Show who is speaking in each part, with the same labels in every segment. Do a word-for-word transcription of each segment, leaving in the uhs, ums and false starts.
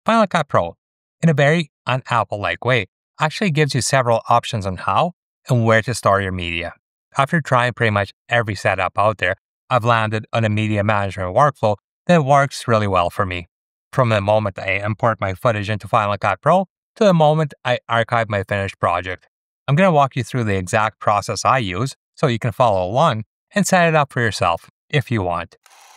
Speaker 1: Final Cut Pro, in a very un-Apple-like way, actually gives you several options on how and where to store your media. After trying pretty much every setup out there, I've landed on a media management workflow that works really well for me. From the moment I import my footage into Final Cut Pro to the moment I archive my finished project. I'm going to walk you through the exact process I use so you can follow along and set it up for yourself if you want.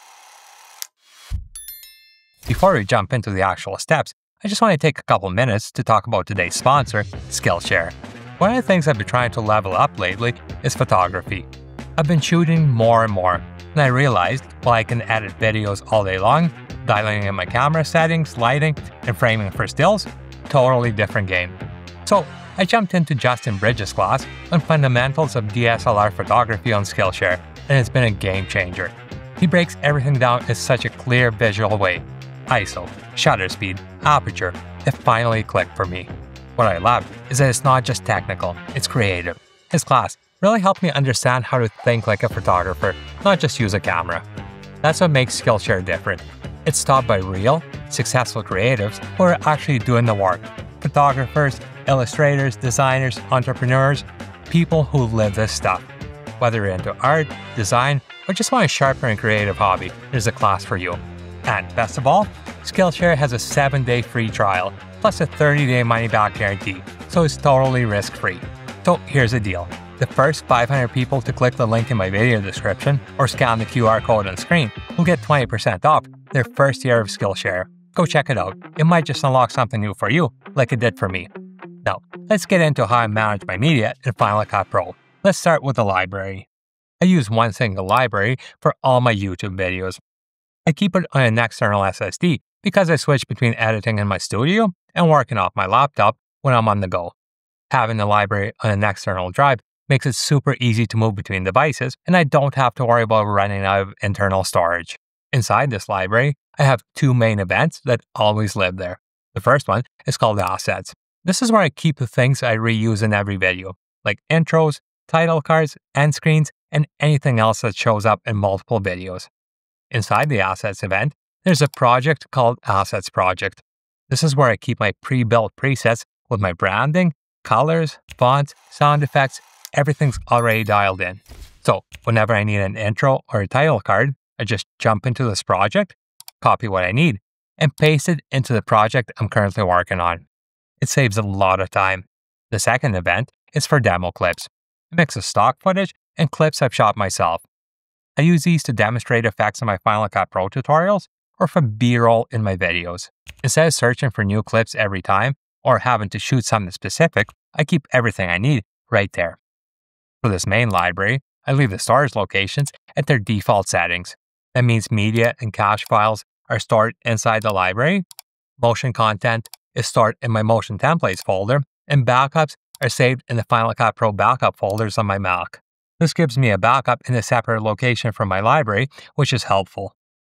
Speaker 1: Before we jump into the actual steps, I just want to take a couple minutes to talk about today's sponsor, Skillshare. One of the things I've been trying to level up lately is photography. I've been shooting more and more, and I realized while I can edit videos all day long, dialing in my camera settings, lighting, and framing for stills, totally different game. So I jumped into Justin Bridges' class on fundamentals of D S L R photography on Skillshare, and it's been a game changer. He breaks everything down in such a clear visual way. I S O, shutter speed, aperture, it finally clicked for me. What I love is that it's not just technical, it's creative. His class really helped me understand how to think like a photographer, not just use a camera. That's what makes Skillshare different. It's taught by real, successful creatives who are actually doing the work. Photographers, illustrators, designers, entrepreneurs, people who live this stuff. Whether you're into art, design, or just want a sharper and creative hobby, there's a class for you. And best of all, Skillshare has a seven day free trial, plus a thirty day money-back guarantee, so it's totally risk-free. So here's the deal. The first five hundred people to click the link in my video description or scan the Q R code on screen will get twenty percent off their first year of Skillshare. Go check it out. It might just unlock something new for you, like it did for me. Now, let's get into how I manage my media in Final Cut Pro. Let's start with the library. I use one single library for all my YouTube videos. I keep it on an external S S D because I switch between editing in my studio and working off my laptop when I'm on the go. Having the library on an external drive makes it super easy to move between devices, and I don't have to worry about running out of internal storage. Inside this library, I have two main events that always live there. The first one is called Assets. This is where I keep the things I reuse in every video, like intros, title cards, end screens, and anything else that shows up in multiple videos. Inside the Assets event, there's a project called Assets Project. This is where I keep my pre-built presets with my branding, colors, fonts, sound effects, everything's already dialed in. So whenever I need an intro or a title card, I just jump into this project, copy what I need, and paste it into the project I'm currently working on. It saves a lot of time. The second event is for demo clips, a mix of stock footage and clips I've shot myself. I use these to demonstrate effects in my Final Cut Pro tutorials or for B-roll in my videos. Instead of searching for new clips every time or having to shoot something specific, I keep everything I need right there. For this main library, I leave the storage locations at their default settings. That means media and cache files are stored inside the library, motion content is stored in my motion templates folder, and backups are saved in the Final Cut Pro backup folders on my Mac. This gives me a backup in a separate location from my library, which is helpful.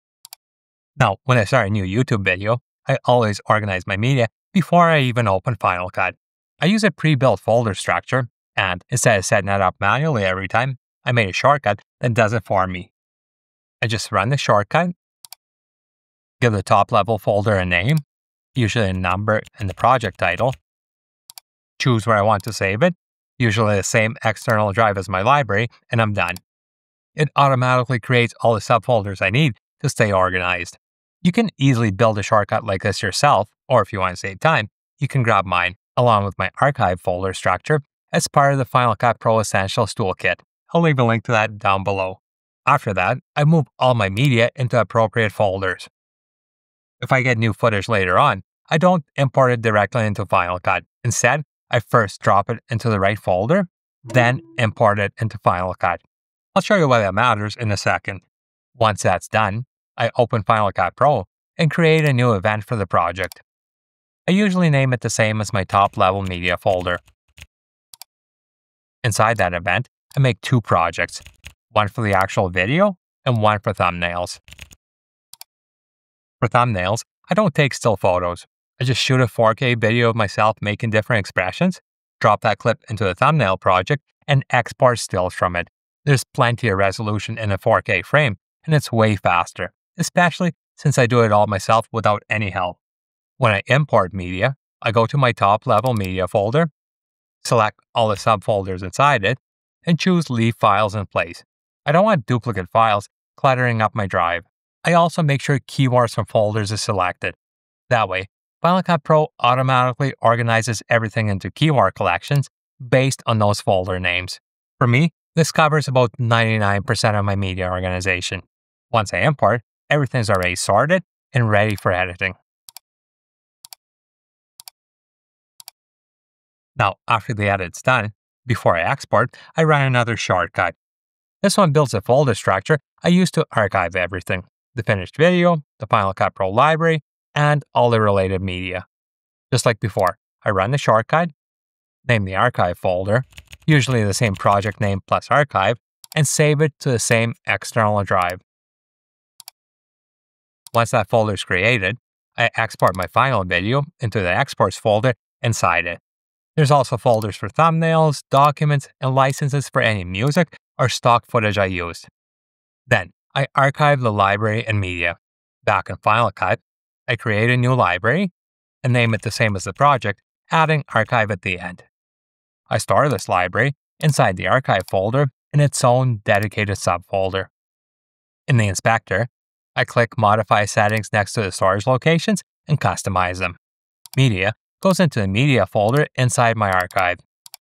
Speaker 1: Now, when I start a new YouTube video, I always organize my media before I even open Final Cut. I use a pre-built folder structure, and instead of setting it up manually every time, I made a shortcut that does it for me. I just run the shortcut, give the top-level folder a name, usually a number and the project title, choose where I want to save it, usually the same external drive as my library, and I'm done. It automatically creates all the subfolders I need to stay organized. You can easily build a shortcut like this yourself, or if you want to save time, you can grab mine, along with my archive folder structure, as part of the Final Cut Pro Essentials Toolkit. I'll leave a link to that down below. After that, I move all my media into appropriate folders. If I get new footage later on, I don't import it directly into Final Cut. Instead, I first drop it into the right folder, then import it into Final Cut. I'll show you why that matters in a second. Once that's done, I open Final Cut Pro and create a new event for the project. I usually name it the same as my top-level media folder. Inside that event, I make two projects, one for the actual video and one for thumbnails. For thumbnails, I don't take still photos. I just shoot a four K video of myself making different expressions, drop that clip into the thumbnail project, and export stills from it. There's plenty of resolution in a four K frame, and it's way faster, especially since I do it all myself without any help. When I import media, I go to my top-level media folder, select all the subfolders inside it, and choose Leave Files in Place. I don't want duplicate files cluttering up my drive. I also make sure Keywords from folders is selected. That way, Final Cut Pro automatically organizes everything into keyword collections based on those folder names. For me, this covers about ninety-nine percent of my media organization. Once I import, everything's already sorted and ready for editing. Now, after the edit's done, before I export, I run another shortcut. This one builds a folder structure I use to archive everything: the finished video, the Final Cut Pro library, and all the related media. Just like before, I run the shortcut, name the archive folder, usually the same project name plus archive, and save it to the same external drive. Once that folder is created, I export my final video into the exports folder inside it. There's also folders for thumbnails, documents, and licenses for any music or stock footage I used. Then, I archive the library and media. Back in Final Cut, I create a new library and name it the same as the project, adding archive at the end. I store this library inside the archive folder in its own dedicated subfolder. In the inspector, I click Modify Settings next to the storage locations and customize them. Media goes into the media folder inside my archive.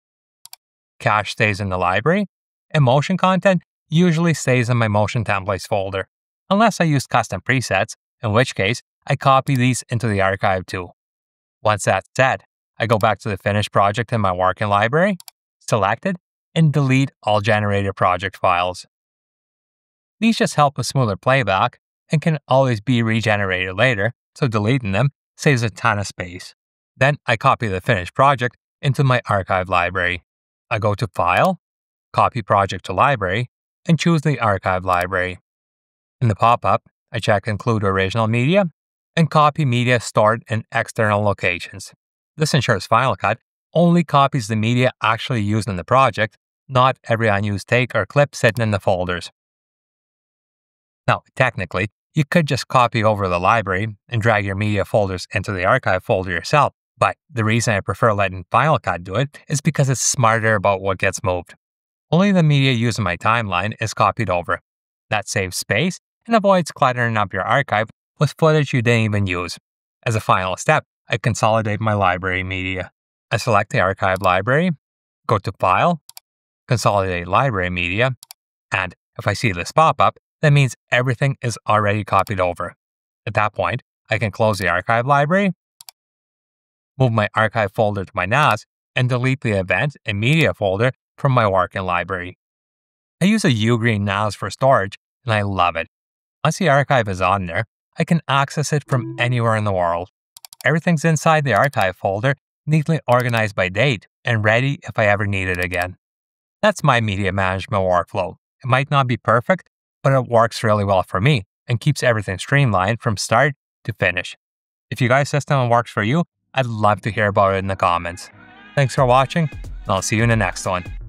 Speaker 1: Cache stays in the library, and motion content usually stays in my motion templates folder, unless I use custom presets, in which case I copy these into the archive too. Once that's set, I go back to the finished project in my working library, select it, and delete all generated project files. These just help with smoother playback and can always be regenerated later, so deleting them saves a ton of space. Then I copy the finished project into my archive library. I go to File, Copy Project to Library, and choose the archive library. In the pop-up, I check Include Original Media and copy media stored in external locations. This ensures Final Cut only copies the media actually used in the project, not every unused take or clip sitting in the folders. Now, technically, you could just copy over the library and drag your media folders into the archive folder yourself, but the reason I prefer letting Final Cut do it is because it's smarter about what gets moved. Only the media used in my timeline is copied over. That saves space and avoids cluttering up your archive with footage you didn't even use. As a final step, I consolidate my library media. I select the archive library, go to File, Consolidate Library Media, and if I see this pop-up, that means everything is already copied over. At that point, I can close the archive library, move my archive folder to my N A S, and delete the event and media folder from my working library. I use a UGREEN N A S for storage, and I love it. Once the archive is on there, I can access it from anywhere in the world. Everything's inside the archive folder, neatly organized by date, and ready if I ever need it again. That's my media management workflow. It might not be perfect, but it works really well for me and keeps everything streamlined from start to finish. If you guys' system works for you, I'd love to hear about it in the comments. Thanks for watching, and I'll see you in the next one.